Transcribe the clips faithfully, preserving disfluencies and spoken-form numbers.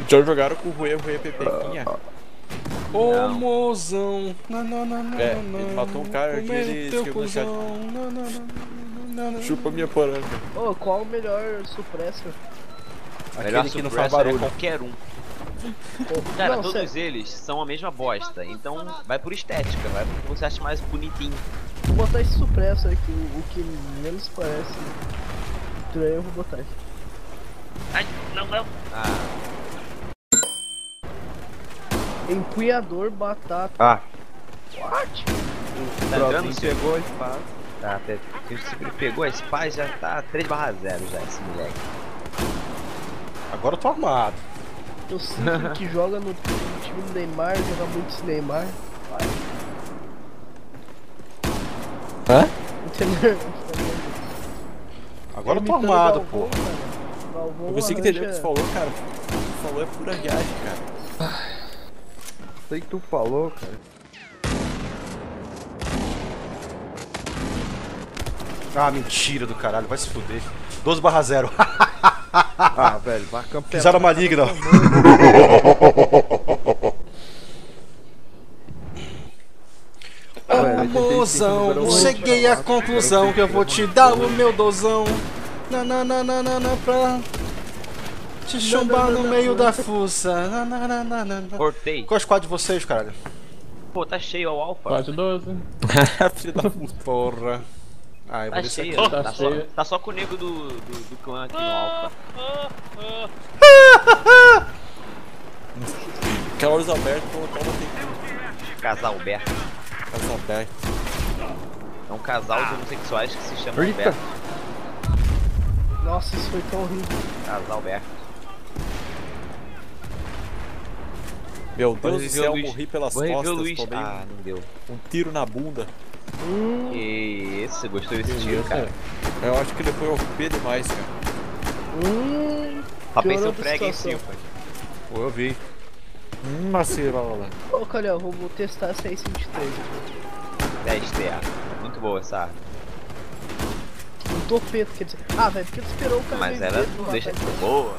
Já jogaram com o Rui, Rui Pepequinha? Ô Não. mozão, na, na, na, na, É, ele matou um cara aqui, ele escreveu no chat. Na, na, na, na, na. Chupa minha poranga. Ô, qual o melhor supressor? Melhor Aquele que não faz suppressor barulho. é qualquer um. Cara, Não, todos sério. eles são a mesma bosta, então vai por estética, vai porque você acha mais bonitinho. Vou botar esse supressor aqui, o, o que menos parece estranho, eu vou botar aqui. Ai, não, não. Ah, Empunhador, batata. Ah, What? tá entrando o o seu? pegou a espada. Tá, até ele pegou a espada, já tá três barra zero já, esse moleque. Agora eu tô armado. Eu sinto que joga no time do Neymar, joga muito esse Neymar. Vai. Hã? Entendeu? Agora eu tô Imitando armado, Galvão, pô. cara. Galvão Eu consegui entender o que arranja- você falou, cara. O que você falou é pura viagem, cara. Sei que tu falou, cara. Ah, mentira do caralho, vai se fuder. doze barra zero. Ah, velho, vai campeão. Pisada maligna. Ô mozão, cheguei à conclusão que eu vou te dar o meu dozão. Nananana pra te chumbar no meio da fuça. Nananana. Cortei. Qual é o squad de vocês, caralho? Pô, tá cheio o alfa. Quase doze. Filho da puta. Porra. Ah, eu vou Tá descer cheio, aqui. Tá tá, só, cheio. tá só com o nego do, do, do clã aqui no alfa. Aquela luz aberta, colocar uma tem Casal Alberto. casa aberta. É um casal de homossexuais que se chama Eita. Alberto. Nossa, isso foi tão horrível. Casal Alberto. Meu Deus do rever céu, o Luiz. morri pelas Vou rever o costas, Luiz. tomei Ah, não deu. um tiro na bunda. Hum, Que isso, gostou desse tiro, Isso. cara? Eu acho que ele foi O P demais, cara. hum. Papei Piorou seu a prego em situação. cima. Pô, eu vi. Hum, macirola. Ô, Calhão, vou testar essa aí vinte e três. dez T A. Muito boa essa arma. Um torpedo, quer dizer. Ah, velho, por que tu esperou o cara Mas me ela ver no não deixa de rapaz? ser boa.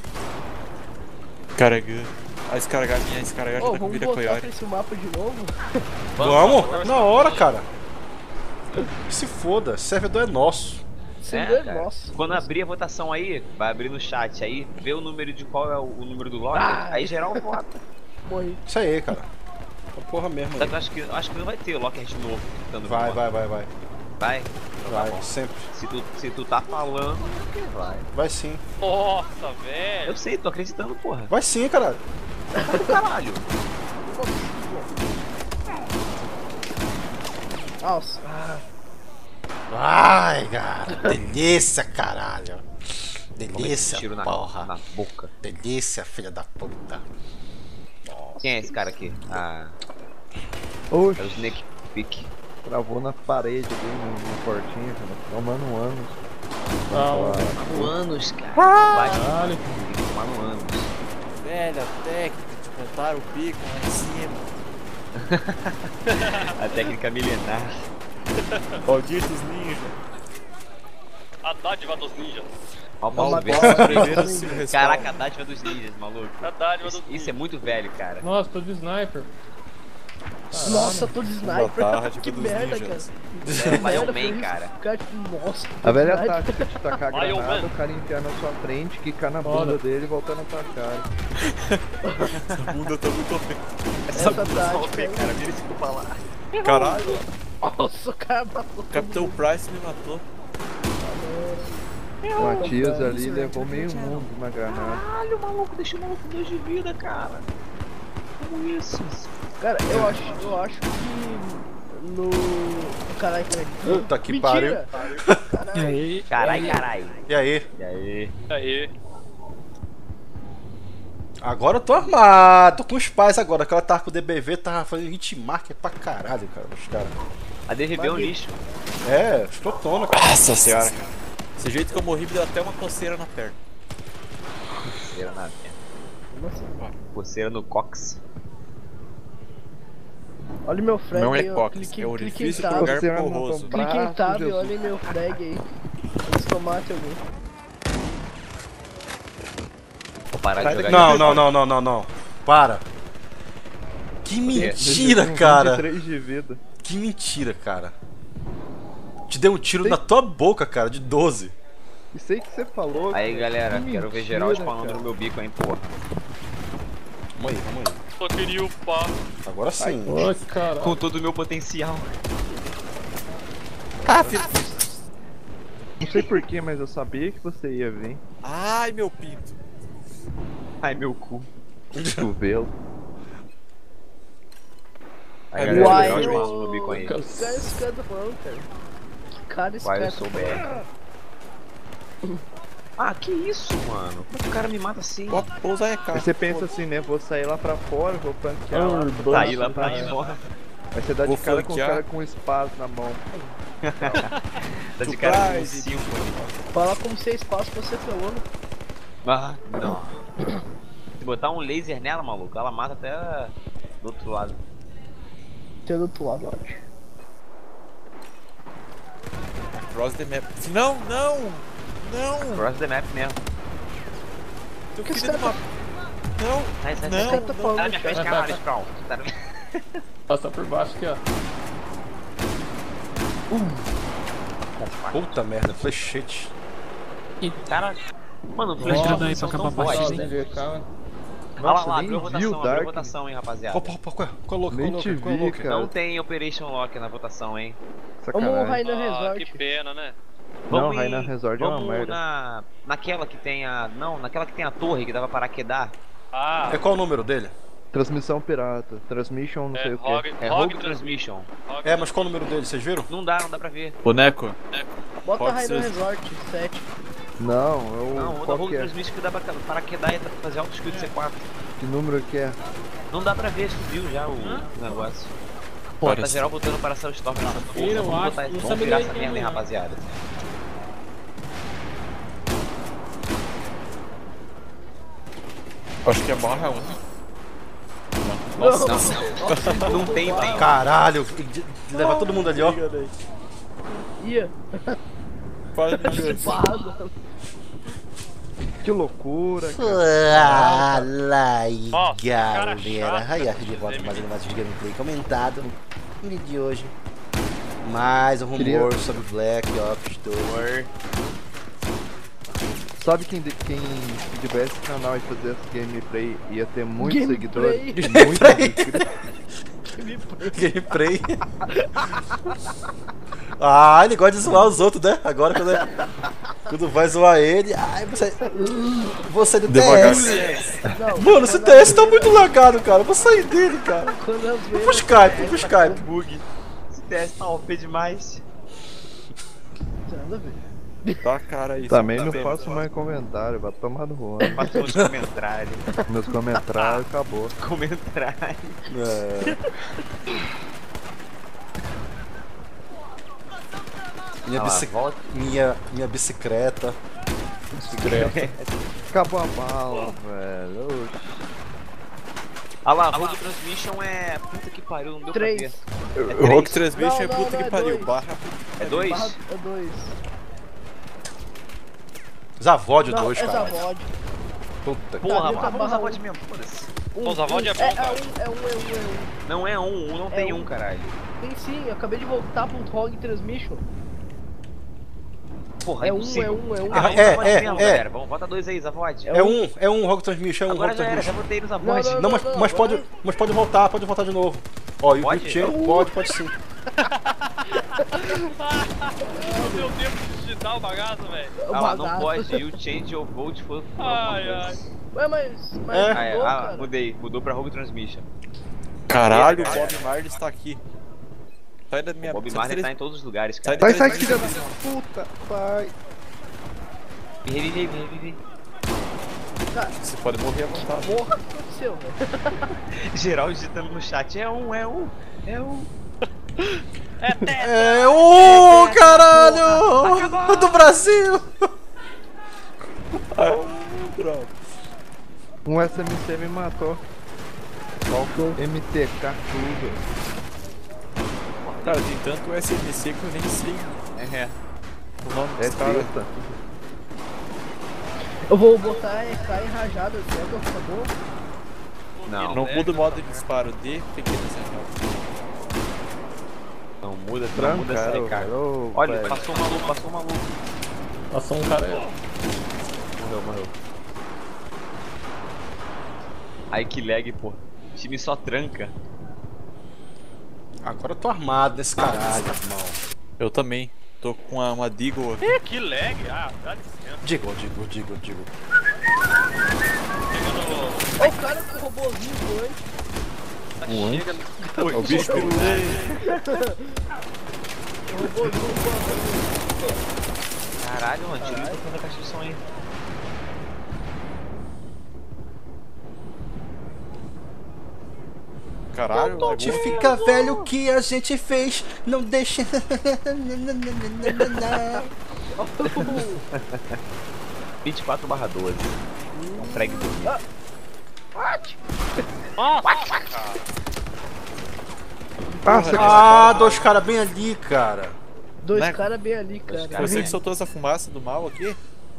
Carregando. A descarregar minha descarregar Ô, já tá com vamos vida voltar pra coiore. esse mapa de novo? Vamos? Na hora, cara. Se foda, servidor é nosso. Você É, é, cara. nossa. Quando abrir a votação aí, vai abrir no chat aí, vê o número de qual é o, o número do locker, Ah. aí geral vota. Morri. Isso aí, cara. Essa porra mesmo Só aí. que eu acho que, eu acho que não vai ter o locker de novo. dando Vai, voto. vai, vai, vai. Vai? Então tá Vai, bom. sempre. Se tu, se tu tá falando, vai. Vai sim. Nossa, velho. Eu sei, tô acreditando, porra. Vai sim, caralho. Do caralho. Nossa. Ah, Ai, cara. Delícia, caralho. Toma esse Delícia, tiro na, porra. na boca. Delícia, filha da puta. Quem é esse cara aqui? Ah, é Oxe, o Snake Peak. travou na parede ali, no, no portinho, cara. Tomando anos. Ah, Tomando anos, cara. Não bate. caralho. Tomando anos. Velha técnica de contar o pico lá em cima. A técnica milenar. Malditos ninja. A dádiva dos ninjas. Ó, o Paulo Vamos Verde. Primeiro se respawn. Caraca, a dádiva dos ninjas, maluco. A dádiva Isso, dos isso é muito velho, cara. Nossa, tô de sniper. nossa, tô de sniper. tarde Que dos merda, ninjas. cara. É o Lion Merda, Man, foi isso. cara. O cara, tipo, nossa. A velha sniper. tática de tacar Lion granada, Man. o cara enfiar na sua frente, quicar na Foda. bunda dele e voltar na tua cara. A bunda tá muito feia. Essa Só tática. ver, cara, vira esse pra lá. Caralho, Nossa, o cara matou. Capitão Price me matou. O Matias ali levou meio mundo na granada. Caralho, maluco, deixa o maluco dois de vida, cara. Como isso? Cara, eu acho, eu acho que no. Caralho, caralho. Puta que Mentira. E aí? Carai, carai. E aí? E aí? Aí. Agora eu tô armado. Tô com os pais agora. Aquela tava com o D B V, tava fazendo hitmarker pra caralho, cara. Os caras. A D V B é um lixo. É, escrotona, cara. Nossa senhora. Esse jeito que eu morri me deu até uma coceira na perna. Coceira na perna. Como assim? Coceira no cox. Olha o meu frag Não é aí, ó. cox, Clique, é clique em orifício tab. pro lugar Você vai porroso. montar um Clique em braço, tab e Jesus. olha meu frag aí. Antes que eu mate alguém. Opa, parar de jogar. Não, não, não, não, não, não. Para. Que mentira, cara. vinte e três de vida. Que mentira, cara. Te deu um tiro na tua boca, cara, de doze. Isso aí que você falou. Aí, cara. galera, Que quero ver mentira, geral spawnando cara. no meu bico, hein, porra. Vamos aí, vamos aí. Só queria upar. Agora sim. Ô, cara. Com todo o meu potencial. Não sei porquê, mas eu sabia que você ia vir. Ai, meu pinto. Ai, meu cu. Chovelo. Aí, Uai, galera, geral eu- spawnando no meu bico aí. Que cara escada falando, cara. Que cara Vai, eu escada sou Beck. Ah, que isso, mano? Como que o cara me mata assim? Ó, pousa aí, Aí cara. você pensa assim, né? Vou sair lá pra fora, vou flanquear lá. Tá aí lá pra fora. Aí você dá de Vou cara com o flanquear. cara com espada na mão. Tá de cara com Surprise. cinco. Fala como se é espaço você falou, né? Ah, não. Se botar um laser nela, maluco, ela mata até do outro lado. Tem do outro lado, ótimo. Cross the map. Não, não! Não! Cross the map mesmo. Teu Que filho de esse uma... Não! Sai, sai, Não, sai. tá Tá falando, na minha frente, cara. caralho, Sprawl. Tá na minha... Passa por baixo aqui, ó. Puta merda, flechete. Cara, mano, o flash Nossa, de são tão fortes, Ó, hein? G K, Olha lá, Nossa, lá, nem abriu a vi votação, o abriu a Dark. votação, hein, rapaziada. Opa, opa, qual é? Qual é louco? Nem Qual é te louco? Qual é vi, louco? cara. Não tem Operation Lock na votação, hein? Vamos Sacanagem. Rainer Ah, Resort. que pena, né? Não, Vamos Rainer em- Resort é uma vamos merda. na... naquela que tem a... Não, naquela que tem a torre que dava para Araquedá. Ah, É qual o número dele? Transmissão pirata. Transmission não é sei o que. Rogue, É Rogue Rogue Transmission. Rogue É, mas qual o número dele? Vocês viram? Não dá, não dá pra ver. Boneco. Bota Pode Rainer ser. Resort sete. Não, eu. Não, o da qual Rogue que é? Transmission que dá pra Araquedá e dá pra fazer auto-skill de C quatro. Que número que é? Não dá pra ver, subiu já o negócio. Pô, tá Parece- geral botando para ser o Storm nessa porra. Eu Vamos, acho, botar, não vamos saberia virar essa quem merda, hein, é. rapaziada. Acho que é barra um. Nossa, não, não tem, tem. Caralho, levar todo mundo ali, ó. Ia. Fala Espada. Que loucura, cara. Fala aí, Nossa, cara galera. chato, Aí, de volta esse mais um mais um gameplay comentado. No vídeo de hoje, mais um rumor Queria- sobre Black Ops dois. Sabe quem, de- quem tivesse canal e fizesse gameplay ia ter muitos Gameplay. seguidores? Muitos inscritos. Gameplay. Ah, ele gosta de zoar os outros, né? Agora quando, é- quando vai zoar ele, ai, você. Você do Devagar. T S. Não, Mano, esse T S tá muito lagado, cara. Eu vou sair dele, cara. quando eu Vou pro Skype, vou pro Skype. Bug. Esse T S tá O P demais. Nada a ver. Tá cara aí. Também tá não bem, faço mano. mais comentário, vai tomar no ruim. Passou os comentários. Meus comentários acabou. Comentário. É. Minha, Ah lá, bici- volta. minha, minha bicicleta. Acabou a bala, velho. Oxi. Ah lá, Rogue Transmission é... Puta que pariu, não deu Três. pra ver. O Rock três. Transmission é Não, não, puta não, que é pariu. dois. Barra. É dois? Barra- É dois. Zavod Não, dois, é cara. Zavod. Puta que Porra, Tá, mano, tá vamos barra usar um. bot mesmo, foda-se. Um, Os Zavod é um, bom, é, cara. é um, é um, é um, é um. Não é um, um não É tem um. um, caralho. Tem sim, eu acabei de voltar pro Rogue Transmission. Porra, É um, impossível. é um, é um. Ah, vamos É, Zavod é, mesmo, é. galera. Vamos, bota dois aí, Zavod. É um, é um Rogue Transmission, é um Agora Rogue já era, já Transmission. botei no Não, Zavod. não, Não, mas, mas, pode, mas pode voltar, pode voltar de novo. Ó, e o Pode? Quick Change pode, pode sim. Não deu tempo de digitar o bagaço, velho. O Ah lá, não bagaço. pode. E o Change of Volt foi... foi alguma Ai, coisa. ai. Ué, mas. Mas É. Ah, é. mudou, Ah, cara. mudei. Mudou pra Rogue Transmission. Caralho, o Cara. Bob Marley está aqui. Sai da minha... O Bob sai Marley da- tá em todos os lugares, Sai cara. da- Sai, sai, filha da puta. Sai. Me revivi, me revivi. Você pode morrer à vontade. Porra, o que aconteceu, velho? Geral digitando no chat. É um, é um, é um. É teta. É o caralho! Do Brasil! Um S M C me matou. M T K tudo. Cara, tem tanto S M C que eu nem sei É. o nome É dos caras. treta. Eu vou botar E K em rajada, será que vai ficar bom? Não, Não muda o modo de disparo de pequena central. não muda, não muda essa Trancaram, recarga. velho. Ô, Olha, velho. passou um maluco, passou um maluco. Passou um cara aí. Morreu, morreu. Ai que lag, pô. O time só tranca. Agora eu tô armado nesse caralho, irmão. Eu também. Tô com uma, uma Deagle aqui. Ih, que lag. Ah, dá licença. Digo, digo, digo, digo. Chega no... Ó, o cara com o robôzinho dois. Chega no... É o bicho pirulê. O robôzinho Caralho, mano, tira o microfone da caixa de som aí. Caralho, lagou. Te fica velho o que a gente fez, não deixa. vinte e quatro barra doze. Um frag dormir. Nossa, cara. Passa, Ah, dois caras bem ali, cara. Dois Né? caras bem ali, cara. caras Você que soltou essa fumaça do mal aqui?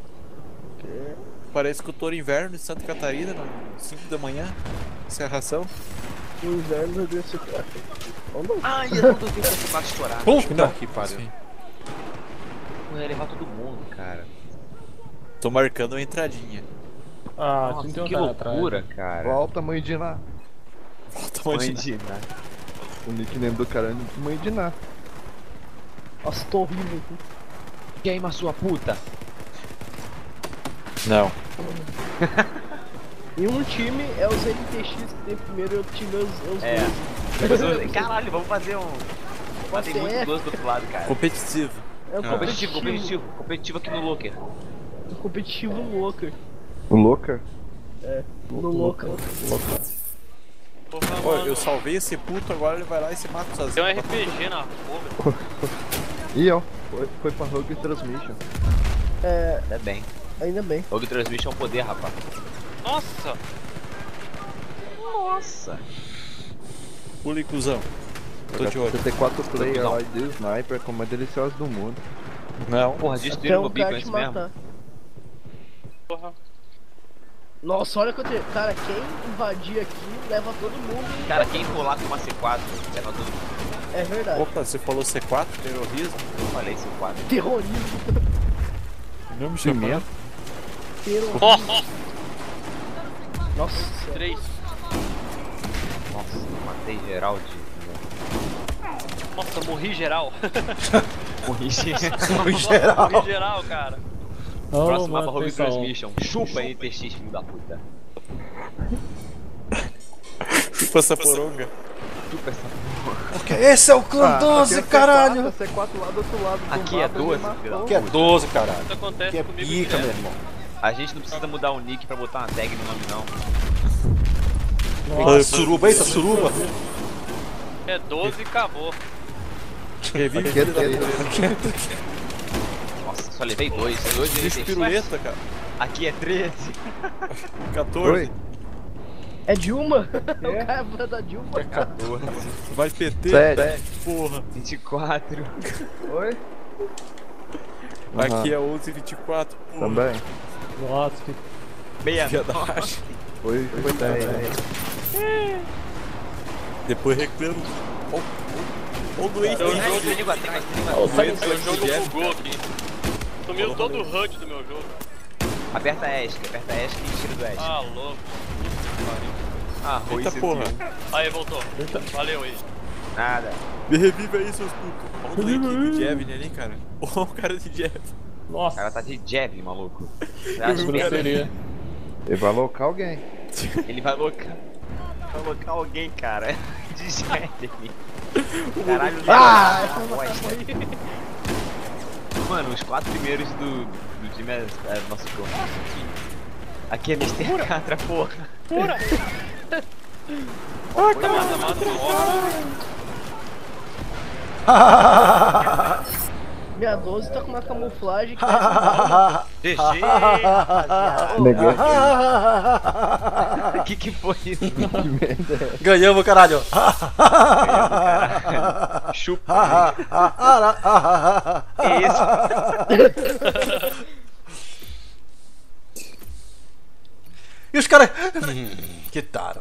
Parece que eu tô no inverno de Santa Catarina, cinco da manhã. Serração. O inverno desse cara. Vamos lá. Ai, eu não duvido que esse bate estourar. Puta que pariu. Sim. Eu ia levar todo mundo, cara. Tô marcando uma entradinha. Ah, Nossa, tinha um que cara atrás. loucura, cara. Volta, mãe de Ná. Volta Mãe mãe de nada. O nickname do cara é mãe de Ná. Nossa, tô horrível aqui. Queima sua puta. Não. E um time é os N T X que tem primeiro e outro time é os, é os É. doze. Caralho, vamos fazer um. Mas tem muito doce do outro lado, cara. Competitivo. É um Ah. Competitivo, competitivo. Competitivo aqui no Locker. Um competitivo no Locker. O louca? No Locker. Porra, Ó, mano. eu salvei esse puto, agora ele vai lá e se mata sozinho. Tem um R P G na porra. Ih, ó. Foi, foi pra Rogue Transmission. É, Ainda bem. ainda bem. Rogue Transmission é um poder, rapaz. Nossa. Nossa. Pula, cuzão. Tô de olho. C T quatro player Não. lá de sniper, como é deliciosa do mundo. Não. Porra, Até destruíram meu um bico cara antes te mesmo. matar. Porra. Nossa, olha quanto. Cara, quem invadir aqui leva todo mundo. Cara, quem for lá com uma C quatro, leva todo mundo. É verdade. Opa, você falou C quatro, terrorismo? Eu falei C quatro. Terrorismo. Não me Pimenta. Terrorismo. Nossa. Nossa. Três. Nossa, eu matei geral de. Nossa, morri geral. Morri. No geral. Morri geral, cara. Oh, Próximo mapa mano, Rogue pessoal. Transmission. Chupa N T X, filho da puta. Chupa essa poronga. Chupa essa. Esse é o clã doze, caralho. C quatro lá do outro lado do Aqui é mapa, ele doze, matou. filho da Que é doze, caralho. Isso acontece Que é comigo pica, direto. meu irmão. A gente não precisa mudar o nick pra botar uma tag no nome, não. Eita, suruba, eita, suruba. É doze e acabou. Revive Aqui é filho da três. puta. Nossa, só levei dois. Dois N Bicho T X. piruleta, cara. Aqui é treze. quatorze. Oi. É Dilma? É o cara da Dilma. quatorze. Vai P T. Sete. Porra. vinte e quatro. Oi? Aham. Aqui é onze e vinte e quatro. Porra. Também. Nossa, que meia Filha da racha. Foi, foi dez. Depois reclamo. Ó, ó, ó o doente. Seu Ai, jogo, perigo atrás, perigo Ó, atrás. sai- seu jogo bugou aqui. Sumiu todo o H U D do meu jogo. Aperta a ESC, aperta a ESC e tira do ESC. Ah, louco. Ah, Rui Eita cento e porra. um. Aí, voltou. Eita. Valeu aí. Nada. Me revive aí, seus putos. Olha o doente de Javelin ali, cara. Olha o cara de Javelin. O Nossa, cara tá de jab, maluco. vi o cara- seria. Ele vai alocar alguém. Ele vai locar. Vai locar alguém, cara. De Javelin. Caralho, Ah, ah, mano, os quatro primeiros do, do time é, é nosso clã. Aqui é mister Catra, porra. Pura! Mata, mata, mata, morre. Minha doze tá com uma camuflagem que tá G G, rapaziada. Neguei. Que que foi isso? Ganhamos, caralho. Chupa. Que isso? E os caras. Hum, quitaram.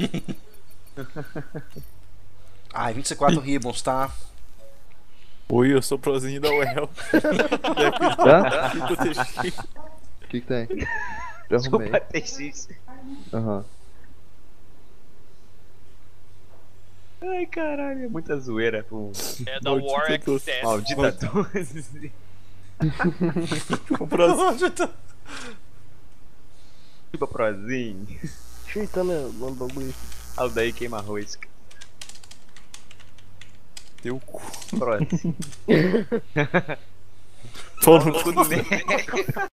Ai, vinte e quatro ribbons, tá? Oi, eu sou prozinho da U E L. Tá? Fico o T X. O que que tem? Eu arrumei. Desculpa, T X. Aham. Ai, caralho, é muita zoeira. Pô. É da Maldito War doce. Access. Maldita doce. O prozinho. Tipo prozinho. Eita, meu, mano, bagulho. Olha o daí queima arroz. Teu cu. Prozinho. Pô, no Tudo bem.